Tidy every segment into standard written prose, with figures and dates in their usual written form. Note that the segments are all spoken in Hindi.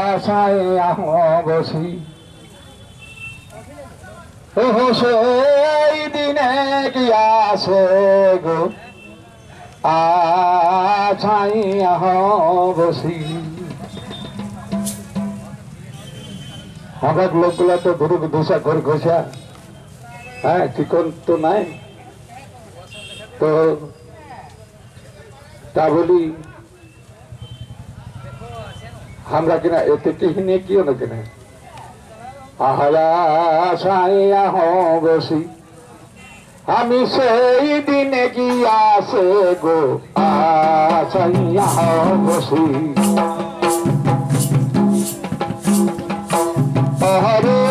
আশায় বসি সেই দিনে কি আসে গো আশায় বসি। আমার লোকগুলা তো ধরুক দোষা করে ঘষা, হ্যাঁ ঠিকন তো নাই, তো তা বলি আমরা কিনা এতে কিনে কিও না কিনা আশায় বসি আমি সেই দিনে কি আসে গো আশায় বসি। হরে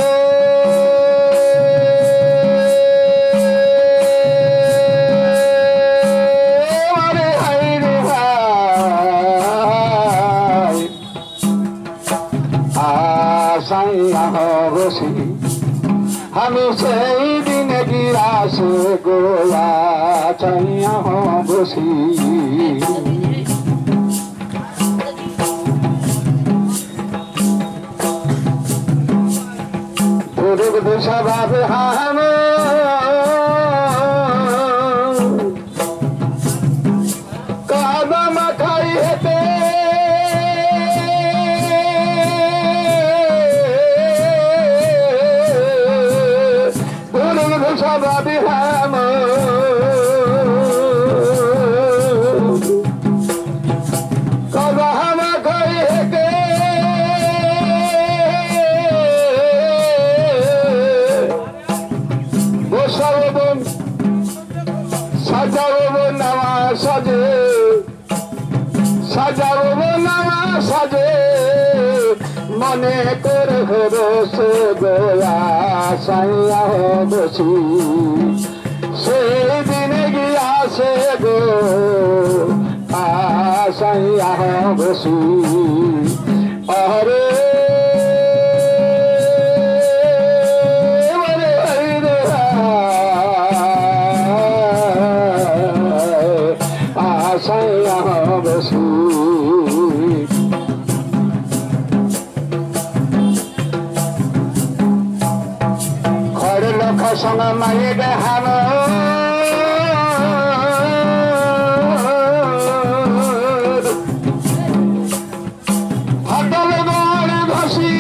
বসি আমি সেই দিনে গিরাসে গোয়া চাইয়া বসি। পুরুষ দিশা ভাবে হাম কাদা মাখাই হেতে সবাবি হাম কবা হামা খাই হেকে বসাবন সাজাবন নামা সাজে সাজাবন নামা সাজে মনে করে বসে গোয়া সাইয়া বসি সেই দিনে গিয়াছে গো আশাইয়া বসি। অরে আশাইয়া বসি সঙ্গে মায়ে দেখান ফাটল গড় ঘষি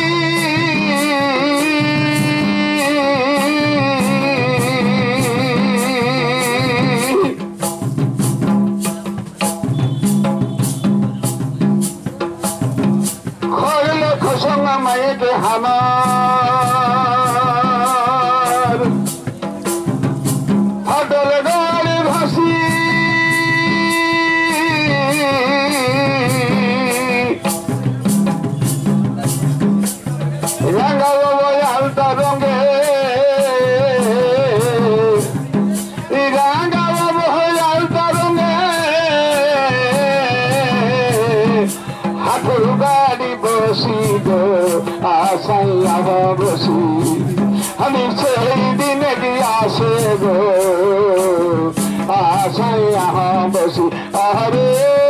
খড় লক্ষ সঙ্গে মায়ে দেখান আশাইয়া বসি আমি সেই দিনে গিয়াছে গো আশাইয়া বসি। আরে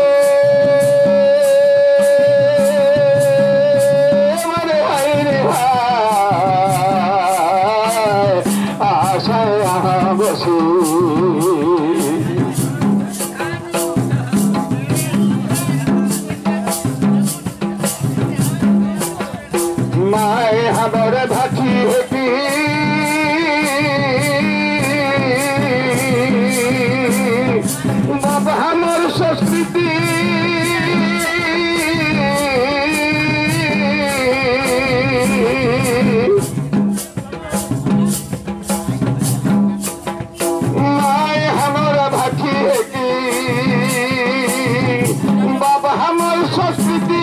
আশাইয়া বসি মায়ে হাবর ভাকি হেপি বাবা আমার সংস্কৃতি মায়ে হাবর ভাকি হেপি বাবা আমার সংস্কৃতি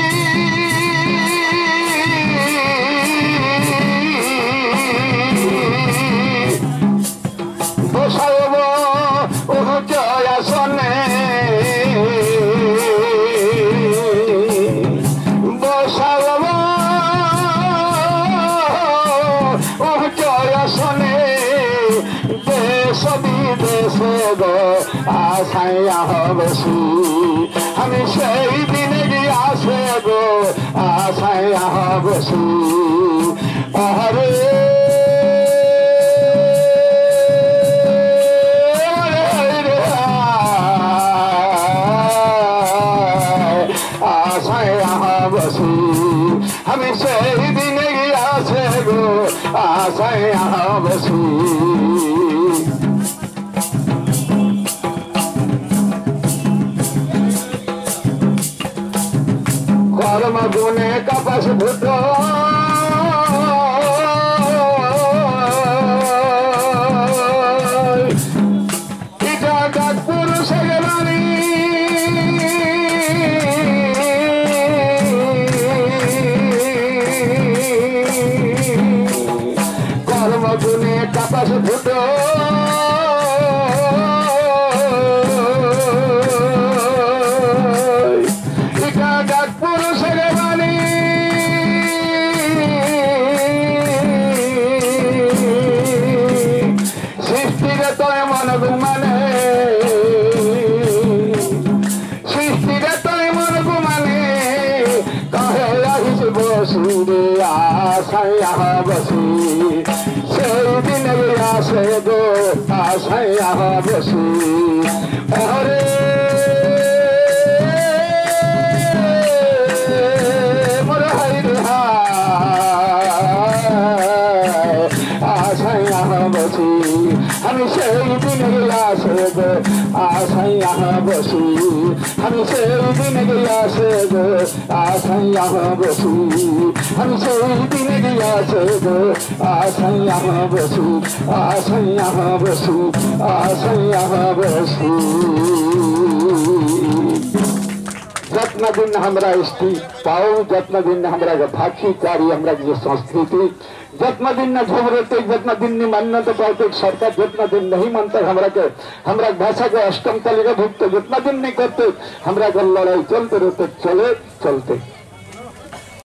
আশাইয়া বসি আমি সেই দিনে গিয়াছে গো आशाएं यहाँ बसी अरे आशाएं यहाँ बसी हमें सही दिन गया से गो आशाएं यहाँ बसी कर्म गुने कपस भूतो इटा पुरुष रानी कर्म गुने कपस भूतो बसूरे आशाएं यहाँ बसी से दिन गया से दो आशाएं यहाँ बसी अरे आशाएं यहाँ बसी हम से दिन गया से दो आशाएं यहाँ बसी हम से दिन गया से दो आशाएं यहाँ बसी हम से दिन गया से दो आशाएं यहाँ बसी आशाएं यहाँ बसी आशाएं यहाँ बसी जतना दिन हमरा स्थिति पाओ जतना दिन हमरा भाषी कार्य हमरा जो संस्कृति जतना दिन न झगड़ते जतना दिन नहीं मान्यता पाते सरकार जितना दिन नहीं मानते हमरा भाषा के अष्टम तालिका भुगते जितना दिन नहीं करते हमरा लड़ाई चलते रहते चले चलते